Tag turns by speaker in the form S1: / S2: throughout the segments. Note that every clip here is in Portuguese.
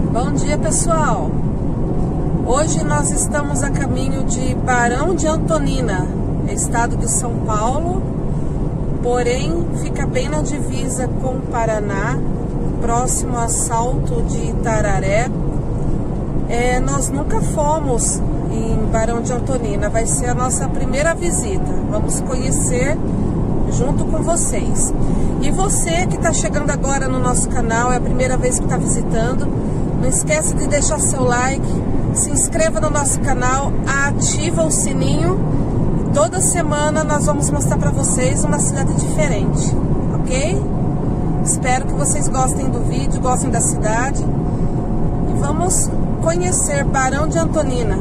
S1: Bom dia, pessoal. Hoje nós estamos a caminho de Barão de Antonina, estado de São Paulo, porém fica bem na divisa com o Paraná, próximo a Salto de Itararé. Nós nunca fomos em Barão de Antonina, vai ser a nossa primeira visita. Vamos conhecer junto com vocês. E você que está chegando agora no nosso canal, é a primeira vez que está visitando, não esquece de deixar seu like, se inscreva no nosso canal, ativa o sininho. Toda semana nós vamos mostrar para vocês uma cidade diferente, ok? Espero que vocês gostem do vídeo, gostem da cidade. E vamos conhecer Barão de Antonina.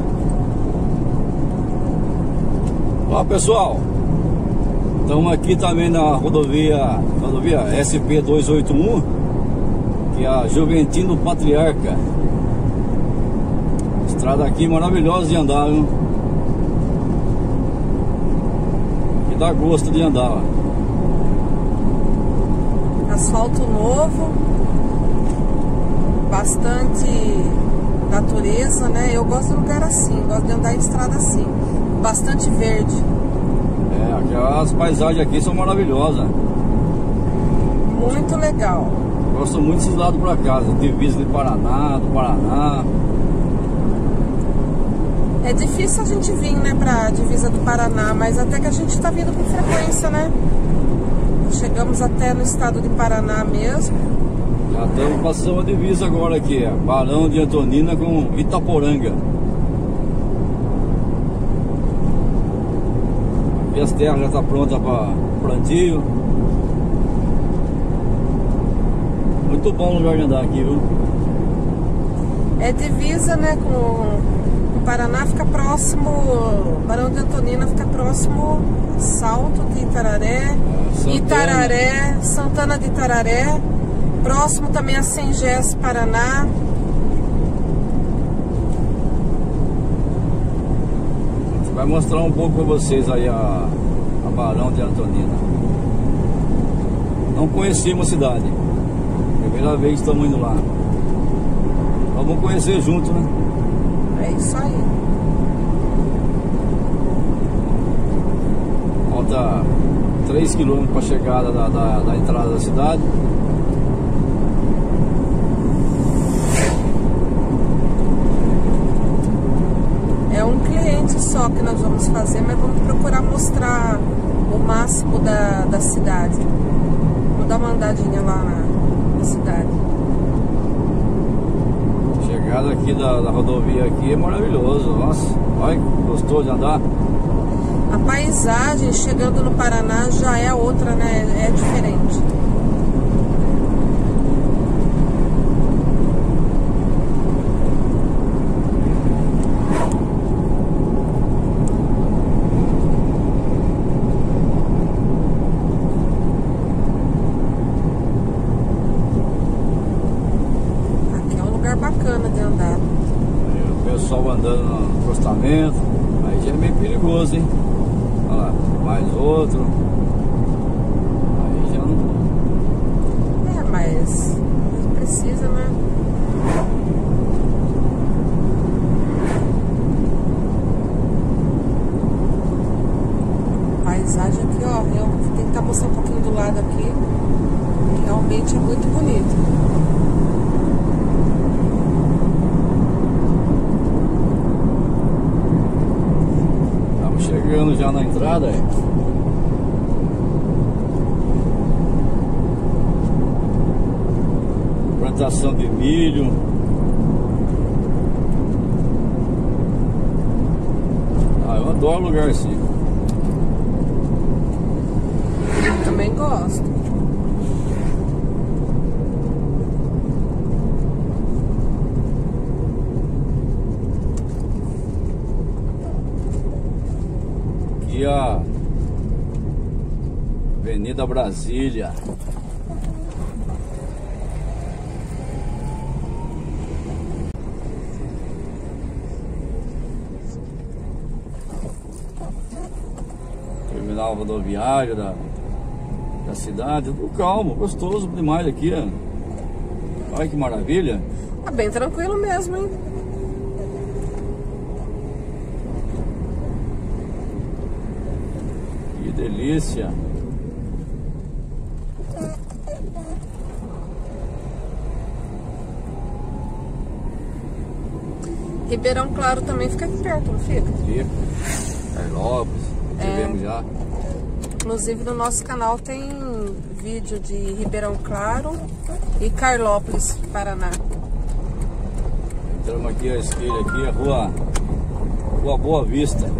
S2: Olá, pessoal, estamos aqui também na rodovia SP-281, que é a Juventino Patriarca. Estrada aqui maravilhosa de andar, viu? Que dá gosto de andar, ó.
S1: Asfalto novo, bastante natureza, né? Eu gosto de lugar assim, gosto de andar em estrada assim, bastante verde.
S2: As paisagens aqui são maravilhosas.
S1: Muito legal.
S2: Gosto muito desses lados pra cá, divisa do Paraná.
S1: É difícil a gente vir, né, pra divisa do Paraná, mas até que a gente tá vindo com frequência, né? Chegamos até no estado de Paraná mesmo.
S2: Já estamos passando a divisa agora aqui, Barão de Antonina com Itaporanga. Aqui as terras já estão prontas para plantio. Muito bom lugar de andar aqui, viu?
S1: É divisa, né, com o Paraná, fica próximo, Barão de Antonina fica próximo Salto de Itararé, Santana de Itararé, próximo também a Sengés, Paraná.
S2: Vai mostrar um pouco para vocês aí a Barão de Antonina. Não conhecemos a cidade, primeira vez que estamos indo lá. Vamos conhecer junto, né?
S1: É isso aí.
S2: Falta 3 km para a chegada da entrada da cidade.
S1: É um cliente só que nós vamos fazer, mas vamos procurar mostrar o máximo da cidade. Vou dar uma andadinha lá na cidade.
S2: Chegada aqui da rodovia aqui é maravilhoso. Nossa, olha, gostou de andar?
S1: A paisagem chegando no Paraná já é outra, né? É diferente. Bacana de andar.
S2: O pessoal andando no acostamento, aí já é meio perigoso, hein? Olha lá, mais outro. Aí já não.
S1: Mas precisa, né? A paisagem aqui, ó, eu vou tentar mostrar um pouquinho do lado aqui. Realmente é muito bonito.
S2: Chegando já na entrada, plantação de milho. Eu adoro lugar assim.
S1: Eu também gosto.
S2: Aqui a Avenida Brasília. Terminal rodoviário da cidade, tudo calmo, gostoso demais aqui, ó. Olha que maravilha.
S1: Tá bem tranquilo mesmo, hein?
S2: Que delícia.
S1: Ribeirão Claro também fica aqui perto, não fica?
S2: Fica. Carlópolis, tivemos já.
S1: Inclusive no nosso canal tem vídeo de Ribeirão Claro e Carlópolis, Paraná.
S2: Entramos aqui à esquerda, aqui a rua Boa Vista.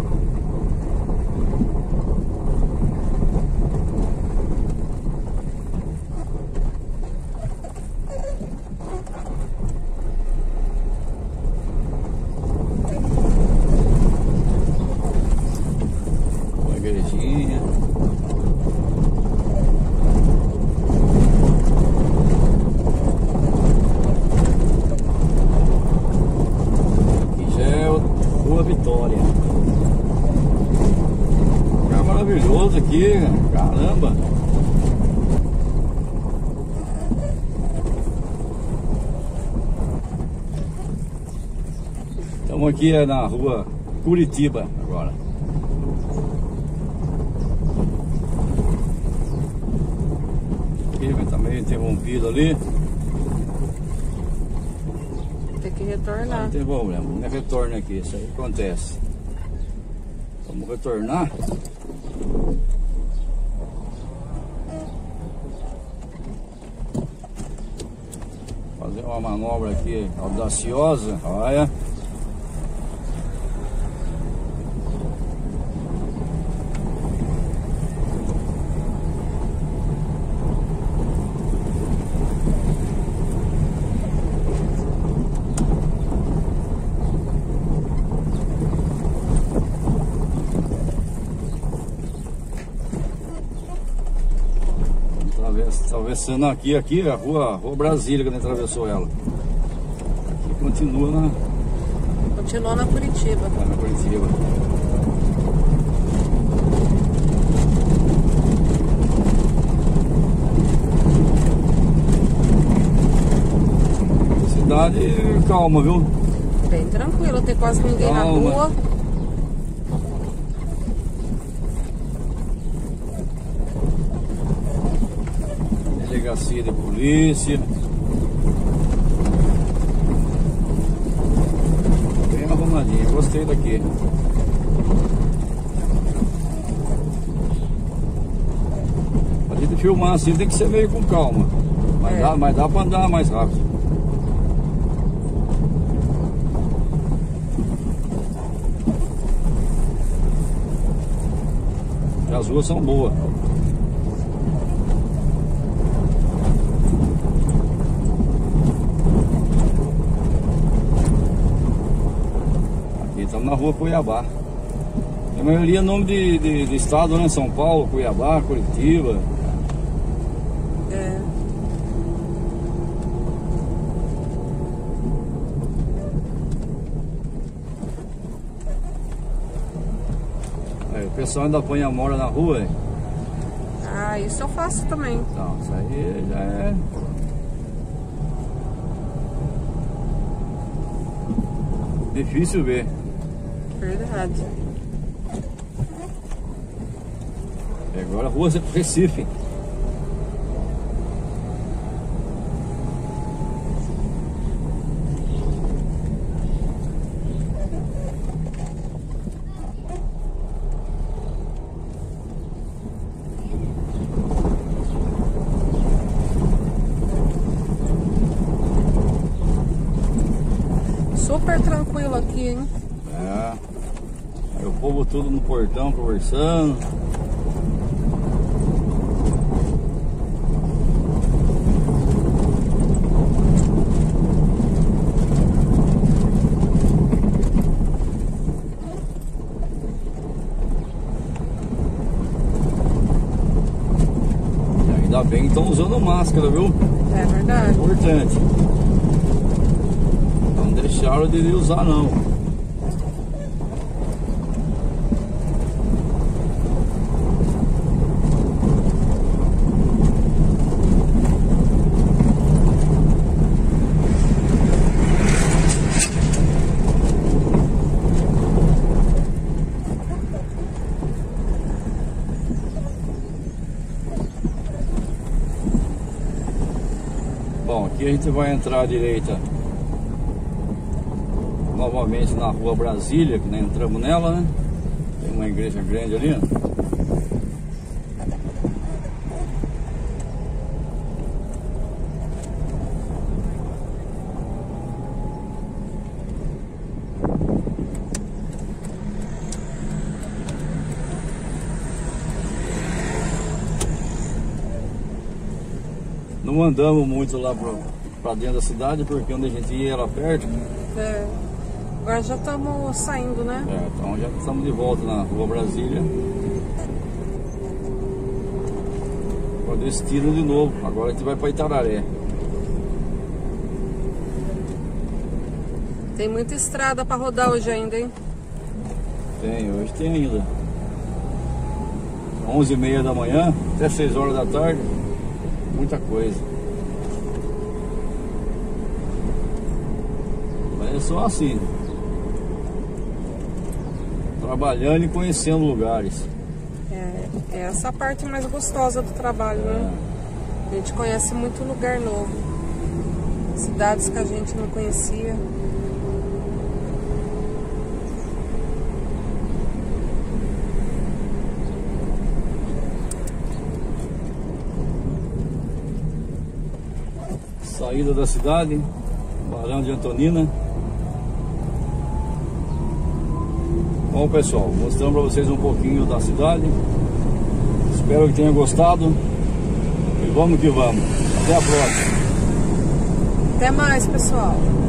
S2: Uma igrejinha. Vitória. Lugar maravilhoso aqui, caramba. Estamos aqui na rua Curitiba agora. Aqui, mas tá meio interrompido ali.
S1: Tem que retornar.
S2: Não tem problema, vamos retornar aqui, isso aí acontece. Vamos retornar. Fazer uma manobra aqui audaciosa, olha. Atravessando aqui a rua Brasília, que a gente atravessou ela. Aqui continua na
S1: Curitiba.
S2: Na Curitiba. Cidade calma, viu?
S1: Bem tranquilo, tem quase ninguém na rua.
S2: Delegacia de polícia. Bem arrumadinho, gostei daqui. A gente filmar assim tem que ser meio com calma. Mas dá pra andar mais rápido. E as ruas são boas. Estamos na rua Cuiabá. A maioria é nome de estado, né? São Paulo, Cuiabá, Curitiba.
S1: É.
S2: Aí, o pessoal ainda põe a mora na rua.
S1: Ah, isso eu faço também.
S2: Então, isso aí já é... difícil ver.
S1: Verdade.
S2: E agora a rua Recife.
S1: Super tranquilo aqui, hein?
S2: É. Aí o povo tudo no portão conversando. E ainda bem que estão usando máscara, viu?
S1: É verdade.
S2: Importante. Não deixaram de usar não. Bom, aqui a gente vai entrar à direita novamente na Rua Brasília, que nós entramos nela, né? Tem uma igreja grande ali, ó. Não andamos muito lá pra dentro da cidade, porque onde a gente ia era perto.
S1: É. Agora já estamos saindo, né?
S2: É, então já estamos de volta na Rua Brasília. Com destino de novo. Agora a gente vai para Itararé.
S1: Tem muita estrada para rodar hoje ainda, hein?
S2: Tem, hoje tem ainda. 11h30 da manhã, até 6 horas da tarde. Muita coisa. Mas é só assim. Trabalhando e conhecendo lugares.
S1: É essa a parte mais gostosa do trabalho, né? A gente conhece muito lugar novo. Cidades que a gente não conhecia.
S2: Saída da cidade, Barão de Antonina. Bom, pessoal, mostrando para vocês um pouquinho da cidade. Espero que tenham gostado. E vamos que vamos. Até a próxima.
S1: Até mais, pessoal.